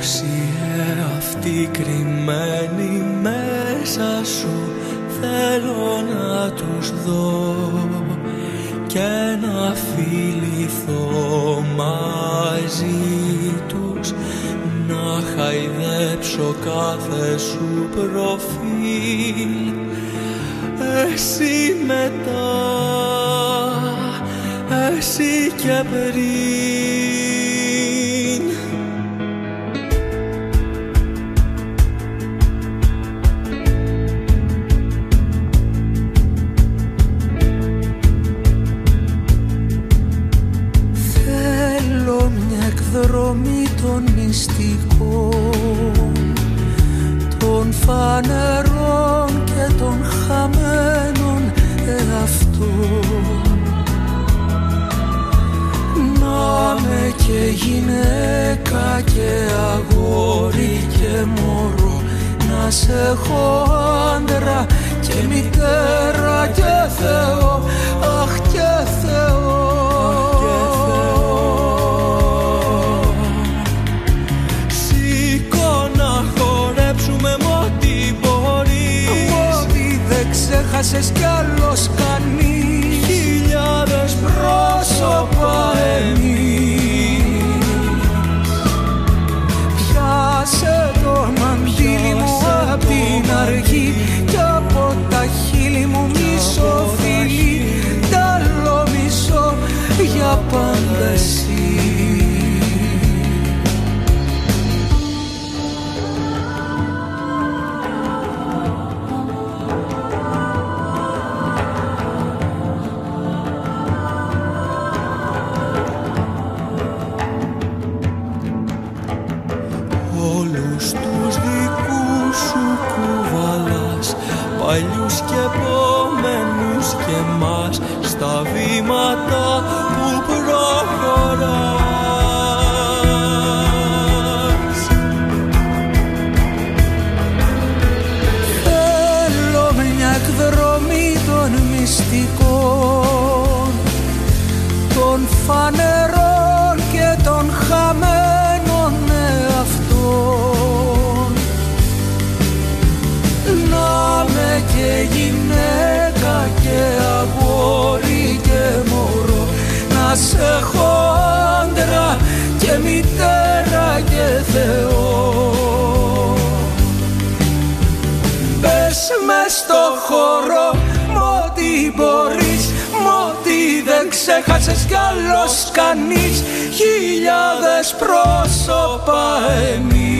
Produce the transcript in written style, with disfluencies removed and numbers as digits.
αυτοί κρυμμένοι μέσα σου, θέλω να τους δω και να φιληθώ μαζί τους, να χαϊδέψω κάθε σου προφίλ. Εσύ μετά, εσύ και πριν. Θέλω μια εκδρομή των μυστικών, των φανερών και των χαμένων εαυτών. Να με και γυναίκα και αγόρι και μωρό, να σε έχω άντρα και μητέρα και Θεό, αχ και Θεό. Σήκω να χορέψουμε μ' ό,τι μπορείς, ό,τι δεν ξέχασες κι άλλος κανείς. Χιλιάδες πρόσωπα εμείς. Πιάσε το μαντίλι μου απ' την αργή κι από τα χείλη μου μισό φιλί, τ' άλλο μισό για πάντα εσύ. Όλους τους δικούς σου κουβαλάς, παλιούς και επόμενους και εμάς, στα βήματα που προχωράς. Θέλω μια εκδρομή των μυστικών, των φανερών και των χαμένων εαυτών. Να με και γυναίκα και αγόρι και μωρό, να σε έχω άντρα και μητέρα και Θεό. Μπες μες στο χώρο μ' ό,τι μπορείς, μ' ό,τι δεν ξέχασες κι άλλος κανείς. Χιλιάδες πρόσωπα εμείς.